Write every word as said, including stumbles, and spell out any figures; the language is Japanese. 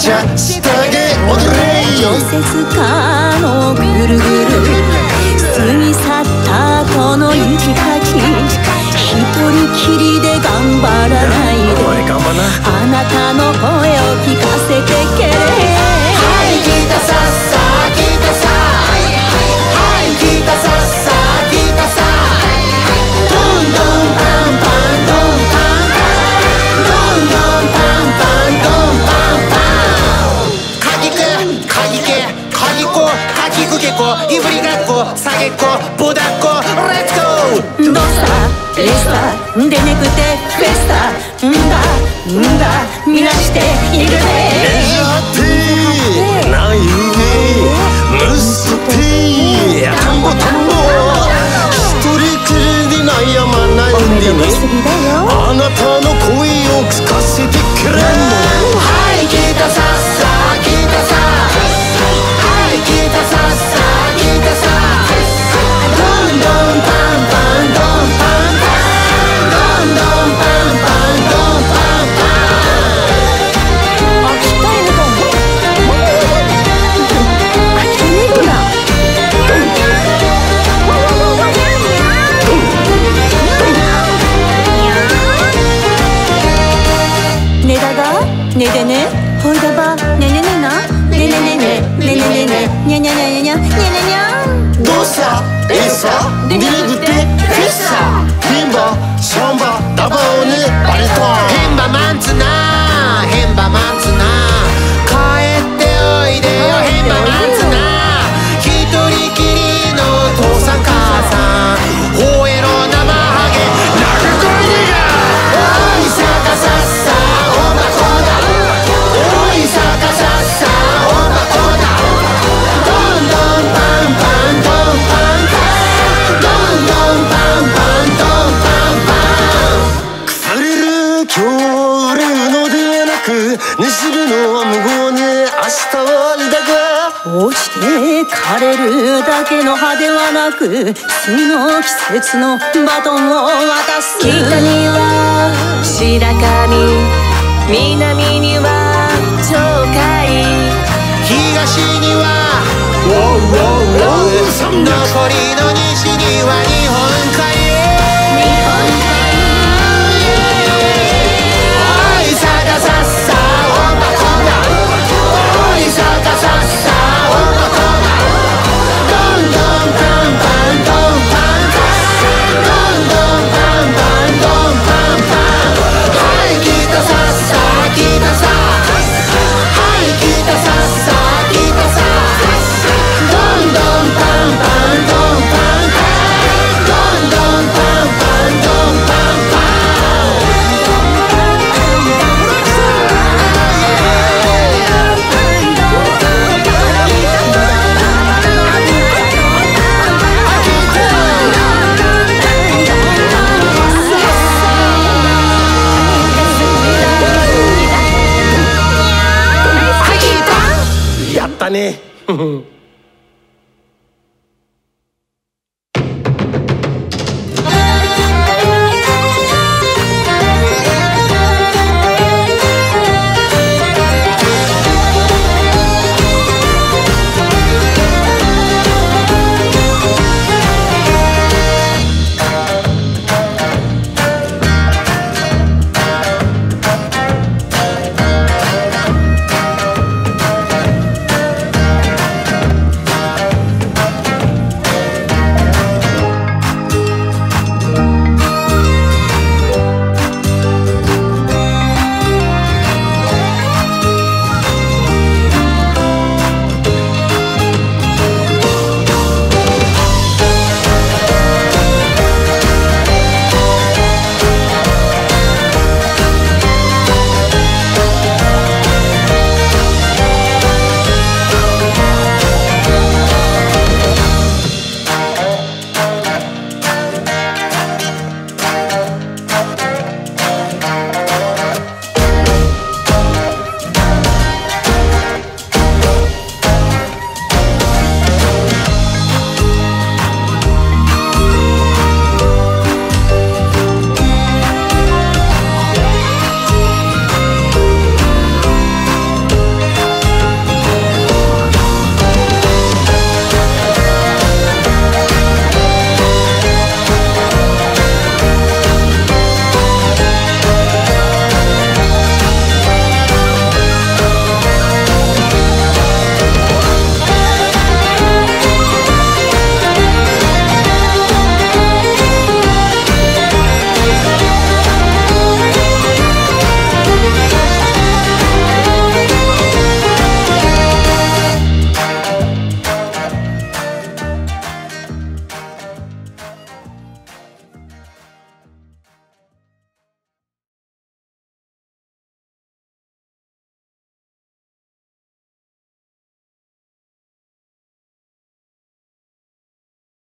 じゃ下げ踊れ。 除雪かのぐるぐる過ぎ去った後の一日一人きりで頑張らないであなたの声を聞かせてけれ。 はい来たさっさ来たさはい来たさっさ来たさどんどんパンパンどんパンパンどんどんパンパンどんパンパン。かぎくかぎけかぎこかきくけこいぶりがっこさげっこぼだっこレッツゴー。 どうしたレスタでねくてフェスタんだんだみなしているね。 レジャーティーなゆえムスティー田んぼ田んぼ一人きりに悩まないでね。あなたの声を聞かせてくれ。はい来たさっさ来たさはい来たさっさ来たさどんどんパンパンどんパンパンどんどんパンパンどんパンパン。 秋田犬だ秋田犬だねだがねでねほいだばねねねなねねねねねねねねにゃにゃにゃにゃにゃにゃにゃにゃ。 どうさえさディレグテフェッサヒンバシャンバダバオネバリトンヘンバマンツナヘンバマンツナ帰っておいでよヘンバマンツナ一人きりの父さん母さんほえろ生ハゲラグコイネガおいさかさっさおまこだおいさかさっさおまこだどんどんパンパンどんパンパンどんどんパンパンどんパンパン。腐れる今日売れるのではなくねじるのは無言ね明日はだが落ちて枯れるだけの葉ではなく次の季節のバトンを渡す。北には白神南には鳥海東には残りの西には日本海おいさかさっさおまこだおいさかさっさおまこだどんどんパンパンどんパンパンどんどんパンパンどんパンパン。はい来たさっさ来たさはい来たさっさ来たさどんどんパンパンどんパンパンどんどんパンパンどんパンパン。やったね